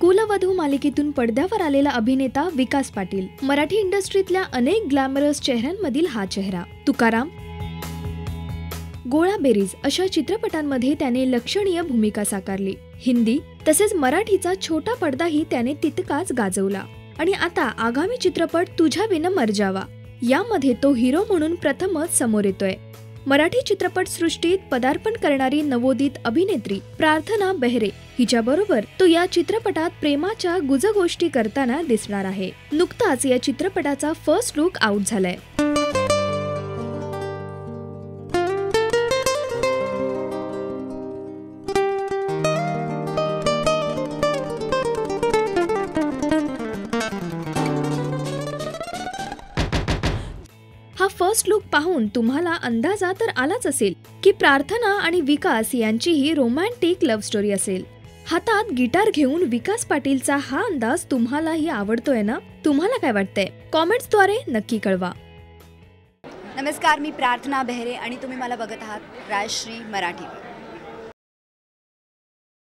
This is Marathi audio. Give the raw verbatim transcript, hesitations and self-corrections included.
कुलवधू मालिकेतून पडद्यावर आलेला अभिनेता विकास पाटील. मराठी इंडस्ट्रीतल्या अनेक ग्लॅमरस चेहऱ्यांमधील हा चेहरा. तुकाराम, गोळा बेरीज अशा चित्रपटांमध्ये त्याने लक्षणीय भूमिका साकारली. हिंदी तसेच मराठीचा छोटा पडदाही त्याने तितकाच गाजवला. आणि आता आगामी चित्रपट तुझ्या बिन मर जावा यामध्ये तो हिरो म्हणून प्रथमच समोर येतोय. मराठी चित्रपट सृष्टीत पदार्पण करणारी नवोदित अभिनेत्री प्रार्थना बेहरे हिच्याबरोबर तो या चित्रपटात प्रेमाच्या गुजगोष्टी करताना दिसणार आहे. नुकताच या चित्रपटाचा फर्स्ट लुक आउट झालाय. हा फर्स्ट लुक पाहून तुम्हाला अंदाजा तर आलाच असेल की प्रार्थना आणि विकास यांची ही रोमॅन्टिक लव्ह स्टोरी असेल. हातात गिटार घेऊन विकास पाटीलचा हा अंदाज तुम्हालाही आवडतोय ना? तुम्हाला काय वाटतंय? कॉमेंट्सद्वारे नक्की कळवा. नमस्कार, मी प्रार्थना बेहरे आणि तुम्ही मला बघत आहात राजश्री मराठी.